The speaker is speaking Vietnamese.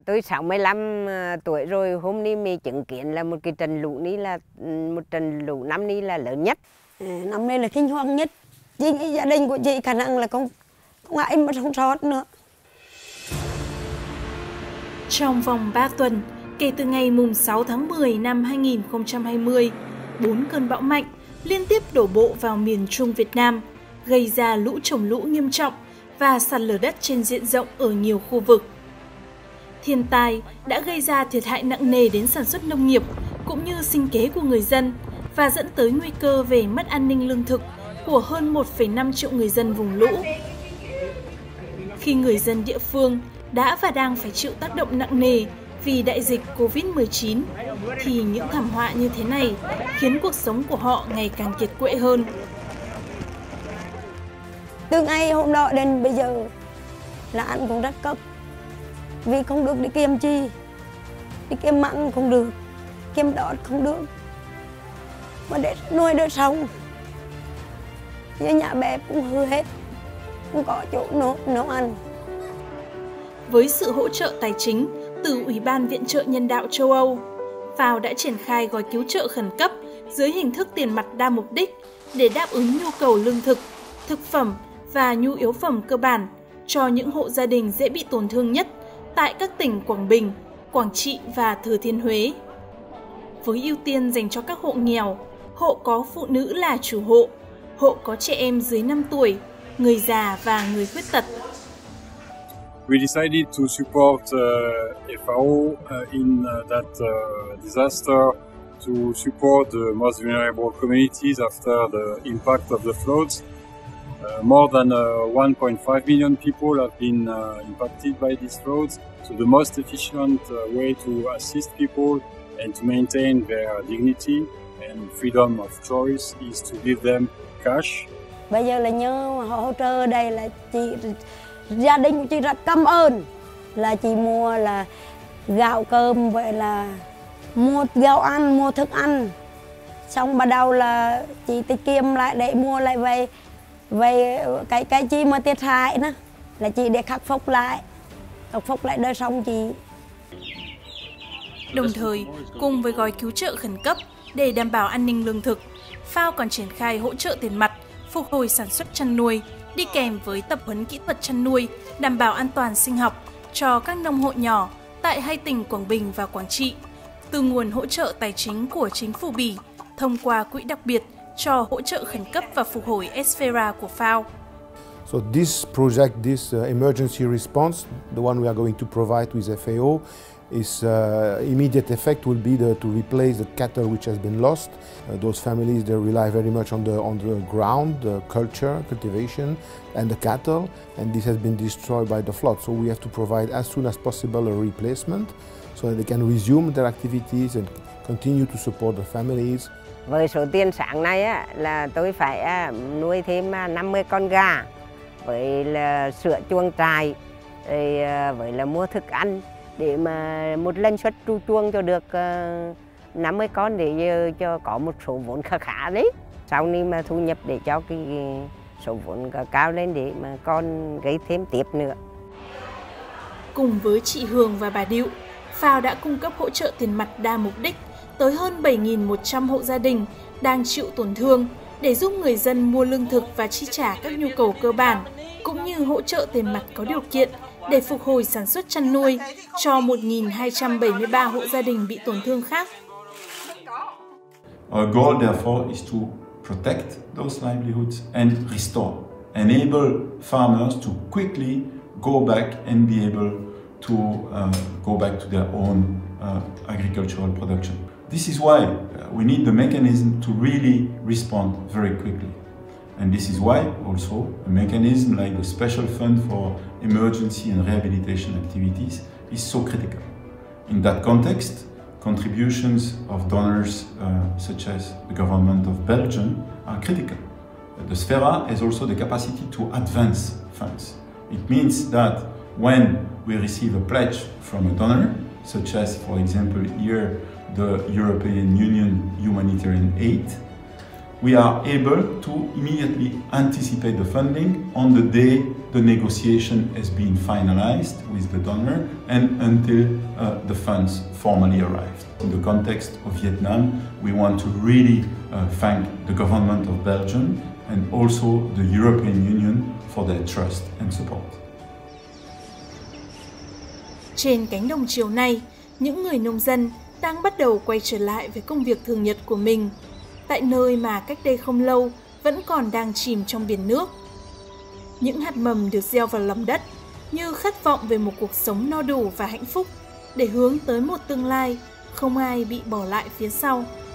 Tôi 65 tuổi rồi, hôm nay mình chứng kiến là một cái trận lũ ní là một trận lũ năm nay là lớn nhất. Năm nay là kinh hoàng nhất. Chị nghĩ gia đình của chị khả năng là không ai mà sống sót nữa. Trong vòng 3 tuần, kể từ ngày mùng 6 tháng 10 năm 2020, 4 cơn bão mạnh liên tiếp đổ bộ vào miền Trung Việt Nam, gây ra lũ trồng lũ nghiêm trọng và sạt lở đất trên diện rộng ở nhiều khu vực. Thiên tai đã gây ra thiệt hại nặng nề đến sản xuất nông nghiệp cũng như sinh kế của người dân và dẫn tới nguy cơ về mất an ninh lương thực của hơn 1,5 triệu người dân vùng lũ. Khi người dân địa phương đã và đang phải chịu tác động nặng nề vì đại dịch Covid-19, thì những thảm họa như thế này khiến cuộc sống của họ ngày càng kiệt quệ hơn. Từ ngày hôm đó đến bây giờ là ăn cũng rất cấp. Vì không được đi kiếm chi, đi kiếm mặn không được, kiếm đọt không được. Mà để nuôi đời sống, như nhà bếp cũng hư hết, không có chỗ nấu ăn. Với sự hỗ trợ tài chính từ Ủy ban Viện trợ Nhân đạo châu Âu, FAO đã triển khai gói cứu trợ khẩn cấp dưới hình thức tiền mặt đa mục đích để đáp ứng nhu cầu lương thực, thực phẩm và nhu yếu phẩm cơ bản cho những hộ gia đình dễ bị tổn thương nhất tại các tỉnh Quảng Bình, Quảng Trị và Thừa Thiên Huế. Với ưu tiên dành cho các hộ nghèo, hộ có phụ nữ là chủ hộ, hộ có trẻ em dưới 5 tuổi, người già và người khuyết tật. We decided to support FAO in that disaster to support the most vulnerable communities after the impact of the floods. More than 1.5 million people have been impacted by these floods. So the most efficient way to assist people and to maintain their dignity and freedom of choice is to give them cash. Bây giờ là nhớ họ hỗ trợ đây là gia đình của chị rất cảm ơn. Là chị mua là gạo cơm, vậy là mua gạo ăn, mua thức ăn. Xong bắt đầu là chị tiết kiệm lại để mua lại về cái chi mà thiệt hại đó là chị để khắc phục lại đời sống chị. Đồng thời, cùng với gói cứu trợ khẩn cấp để đảm bảo an ninh lương thực, FAO còn triển khai hỗ trợ tiền mặt, phục hồi sản xuất chăn nuôi, đi kèm với tập huấn kỹ thuật chăn nuôi, đảm bảo an toàn sinh học cho các nông hộ nhỏ tại 2 tỉnh Quảng Bình và Quảng Trị, từ nguồn hỗ trợ tài chính của chính phủ Bỉ thông qua quỹ đặc biệt cho hỗ trợ khẩn cấp và phục hồi Esfera của FAO. So this project, this emergency response, the one we are going to provide with FAO, its immediate effect will be to replace the cattle which has been lost. Those families, they rely very much on the ground, the culture, cultivation, and the cattle, and this has been destroyed by the flood. So we have to provide as soon as possible a replacement so that they can resume their activities and continue to support the families. Với số tiền sáng nay á, là tôi phải nuôi thêm 50 con gà, với là sửa chuồng trại, với là mua thức ăn để mà một lần xuất tru chuồng cho được 50 con để cho có một số vốn khá đấy. Sau này mà thu nhập để cho cái số vốn cao lên để mà con gây thêm tiếp nữa. Cùng với chị Hường và bà Điệu, FAO đã cung cấp hỗ trợ tiền mặt đa mục đích tới hơn 7.100 hộ gia đình đang chịu tổn thương để giúp người dân mua lương thực và chi trả các nhu cầu cơ bản, cũng như hỗ trợ tiền mặt có điều kiện để phục hồi sản xuất chăn nuôi cho 1.273 hộ gia đình bị tổn thương khác. Our goal, therefore, is to protect those livelihoods and restore, enable farmers to quickly go back and be able to go back to their own agricultural production. This is why we need the mechanism to really respond very quickly. And this is why also a mechanism like the Special Fund for Emergency and Rehabilitation Activities is so critical. In that context, contributions of donors such as the government of Belgium are critical. The Sfera has also the capacity to advance funds. It means that when we receive a pledge from a donor, such as, for example, here, the European Union humanitarian aid, we are able to immediately anticipate the funding on the day the negotiation has been finalized with the donor and until the funds formally arrived. In the context of Vietnam, we want to really thank the government of Belgium and also the European Union for their trust and support. Trên cánh đồng chiều nay, những người nông dân đang bắt đầu quay trở lại với công việc thường nhật của mình, tại nơi mà cách đây không lâu vẫn còn đang chìm trong biển nước. Những hạt mầm được gieo vào lòng đất như khát vọng về một cuộc sống no đủ và hạnh phúc để hướng tới một tương lai không ai bị bỏ lại phía sau.